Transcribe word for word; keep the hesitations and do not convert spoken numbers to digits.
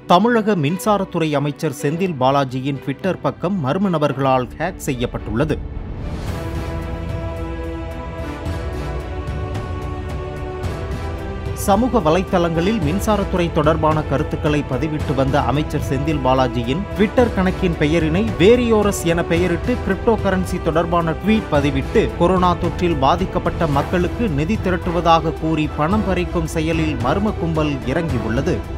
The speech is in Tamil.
தமிழக மின்சாரத்துறை அமைச்சர் செந்தில் பாலாஜியின் ட்விட்டர் பக்கம் மர்ம நபர்களால் ஹேக் செய்யப்பட்டுள்ளது. சமூக வலைத்தளங்களில் மின்சாரத்துறை தொடர்பான கருத்துக்களை பதிவிட்டு வந்த அமைச்சர் செந்தில் பாலாஜியின் ட்விட்டர் கணக்கின் பெயரினை வேரியோரஸ் என பெயரிட்டு கிரிப்டோ கரன்சி தொடர்பான ட்வீட் பதிவிட்டு கொரோனா தொற்றில் பாதிக்கப்பட்ட மக்களுக்கு நிதி திரட்டுவதாக கூறி பணம் பறிக்கும் செயலில் மர்ம கும்பல் இறங்கியுள்ளது.